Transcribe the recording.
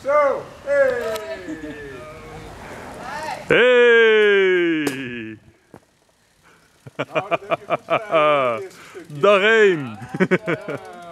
Zo, hey! Hey! Nou, dat heb je goed gedaan. Dag 1!